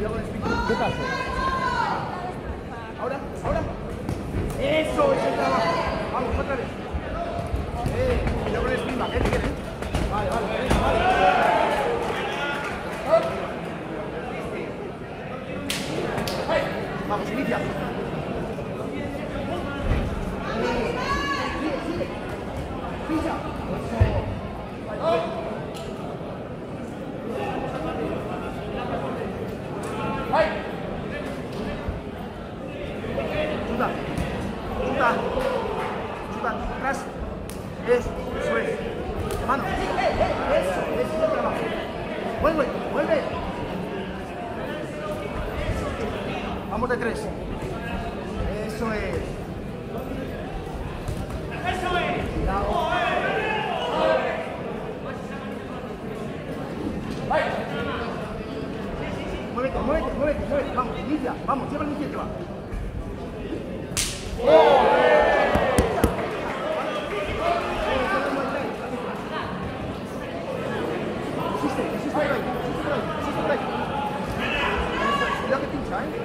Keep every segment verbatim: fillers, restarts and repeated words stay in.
cuidado con el espíritu. ¿Qué pasa? Ahora, ahora. Eso es el trabajo. Vamos, otra vez. Eh, cuidado con el espíritu. ¿Qué quieres? Vale, vale, vale. Vamos, inicia. Pisa. Chuta. Chuta. Chuta. Atrás. Eso, eso es. Mano. Eso, eso es el trabajo. Vuelve, vuelve. Vamos de tres. Eso es. Eso es. Cuidado. Muévete, muévete, muévete, muévete. Vamos, inicia. Vamos, lleva la iniciativa. ¡Oh! Existe, existe por ahí, existe por ahí, existe por ahí. Cuidado que pincha, ¿eh?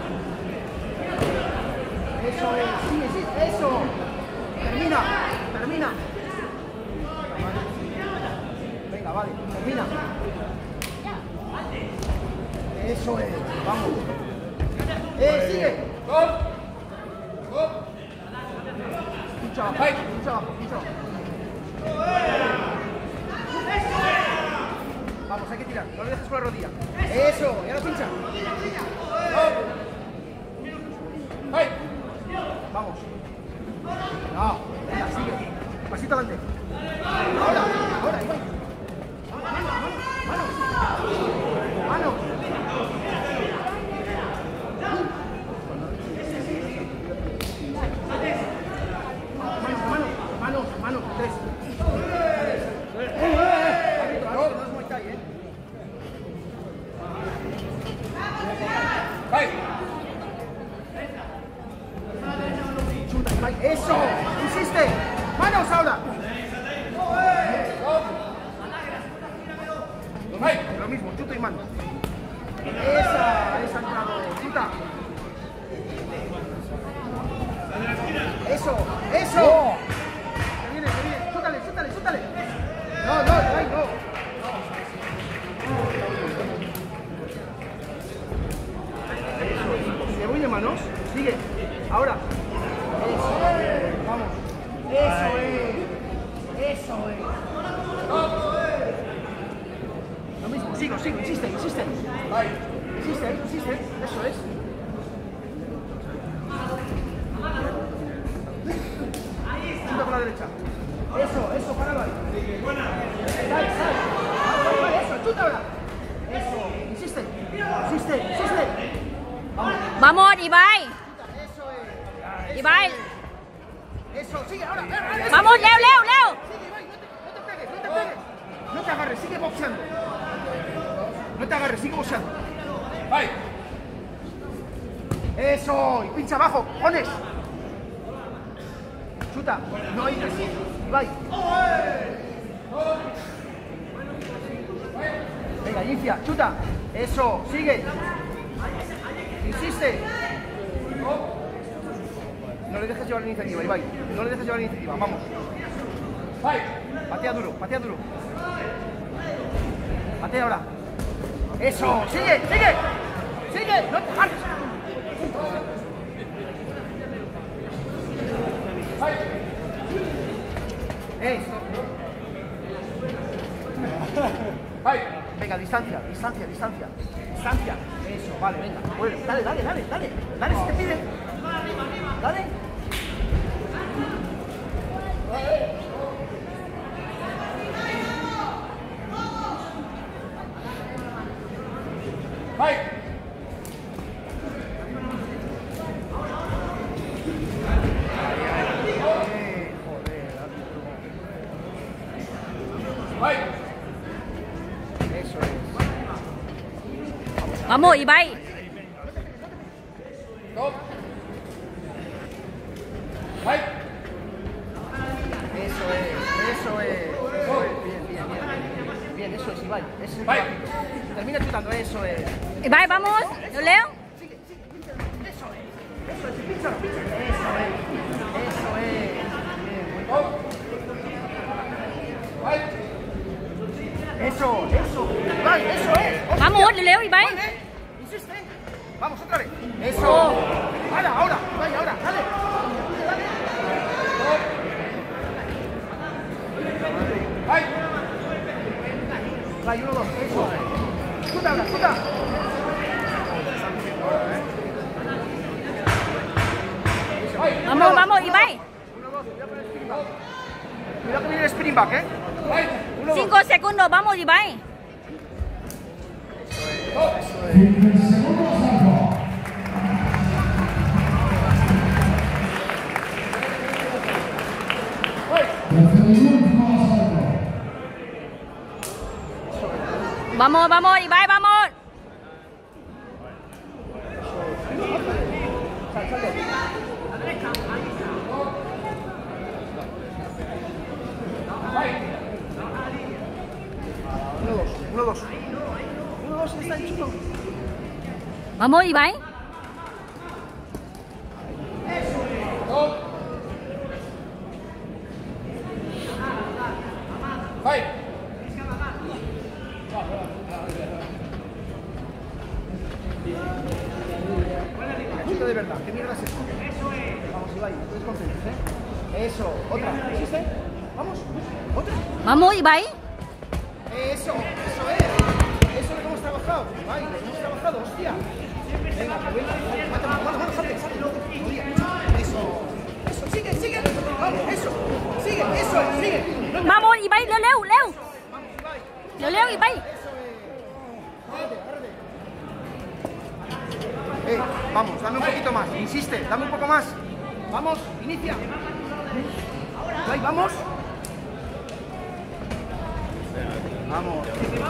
Eso es, sí, sí, eso. Termina, termina. Venga, vale, termina. Eso es, vamos. Eh, sigue. Pincha abajo, pincha abajo, pincha abajo. Vamos, hay que tirar, no le dejes con la rodilla. Eso, y ahora pincha. Vamos. No, venga, sigue. Pasito adelante. Ahora, ahora, ahí va. Mano, mano, mano. Mano. Mano, mano, mano, tres. No es Muay Thai, ¿eh? Chuta, eso, insiste. Manos ahora. Lo mismo, chuta y mano. Esa, esa entrada. Chuta. Eso, eso. No. Que viene, que viene. Chútale, chútale, chútale. No, no, ay, no. Se voy de manos. Sigue. Ahora. Eso es. Vamos. Eso es. Eso es. Lo mismo, sigo, sigo, insiste, insiste. Insiste, insiste. Eso es. Chuta por la derecha. Eso, eso, páralo ahí. Sal, sal. Vale, vale, eso, chuta ahora. Eso, insiste. Insiste, insiste. Vamos. Vamos, Ibai. Eso es. Ibai. Eso, sigue, ahora. Vamos, Leo, Leo, Leo. Sigue, Ibai, no te, no te pegues, no te pegues. No te agarres, sigue boxeando. No te agarres, sigue boxeando. Vai. Eso, y pincha abajo, pones. Chuta, no hay presión. Ibai. Venga, inicia, chuta. Eso, sigue. Insiste. No le dejes llevar la iniciativa, Ibai. No le dejes llevar la iniciativa, vamos. Patea duro, patea duro. Patea ahora. Eso, sigue, sigue. Sigue, no te agarres. Eso. Venga, distancia, distancia, distancia. Distancia. Eso, vale, venga. Bueno, dale, dale, dale, dale. Dale, si te piden. Dale. Bye. Eso es. Vamos, Ibai. Stop. Eso es, eso es. Eso es. Bien, bien, bien. Bien, eso es, Ibai. Eso ese es el rápido. Termina chutando, eso es. Ibai, vamos. Leo, Leo. Sigue, sigue, pínchalo. Eso es. Eso es, pínchalo, pínchalo. Eso es. Eso es. Bien, eso, eso. Ibai, eso es. Hostia. Vamos, Leo, Ibai. Vale, insiste. Vamos, otra vez. Eso. Ahora, ahora. Ibai, ahora. Dale. Dale. ¡Ay! Vai, uno, dos, eso. Chuta ahora, chuta. Vamos, vamos, Ibai. Uno, dos, cuidado con el spinning back. Cuidado que viene el spinning back, ¿eh? Uno, dos. Cinco segundos, vamos, Ibai. Vamos, vamos, Ibai, vamos. Uno, dos, uno, dos. Uno, dos, está el chuto. Vamos, Ibai. Chuta de verdad, ¿qué mierda es eso? Vamos, Ibai, no te desconcentres, ¿eh? Eso, otra, ¿existe? Vamos, otra. Vamos, Ibai. Eso, eso es. Eso es lo que hemos trabajado. Ibai, lo que hemos trabajado, hostia. Venga, que venga. Mata, mano, mano, salte, salte. Eso, eso, sigue, sigue. Vamos, eso, sigue, eso es, sigue. No, Vamos, Ibai, Leo, Leo, Leo. vamos, Ibai. Leo, Leo, Ibai. Eso es. Agárrate, agárrate. Eh, vamos, dame un poquito más. Insiste, dame un poco más. Vamos, inicia. Ibai, vamos. Vamos.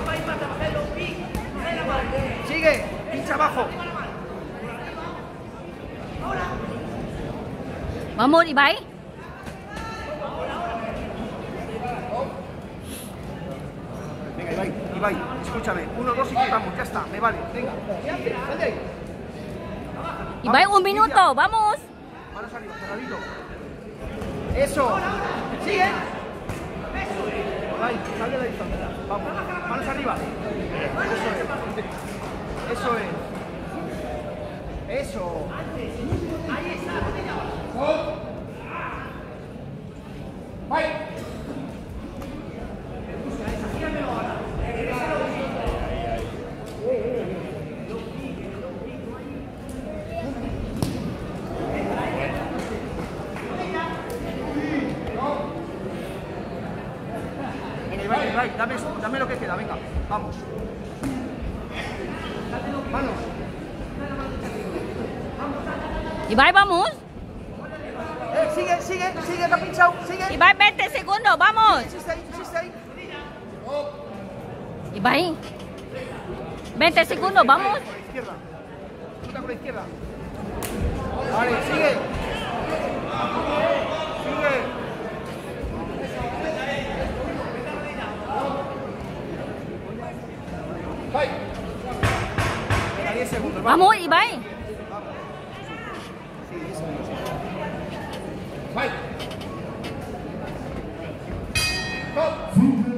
Sigue, pincha abajo. Vamos, Ibai. Venga, Ibai, Ibai, escúchame. Uno, dos y quitamos, ya está, me vale. Venga, sal de ahí. Ibai, un minuto, vamos. Manos arriba, cerradito. Eso. Sigue. Ibai, sal de la distancia. Vamos, manos arriba. Eso es. Eso es. Eso. Ahí está. Bye. Ibai, Ibai, dame, dame lo que queda, venga, vamos. Manos. Ibai, vamos. Eh, sigue, sigue, sigue, que ha pinchado, sigue. Ibai, veinte segundos, vamos. Insiste ahí, insiste ahí. Ibai. veinte segundos, vamos. Por la izquierda. Chuta con la izquierda. Vale, sigue. Sigue. Bye. Venga, diez segundos. Vamos, Ibai. Sí, diez segundos. Bye. Go.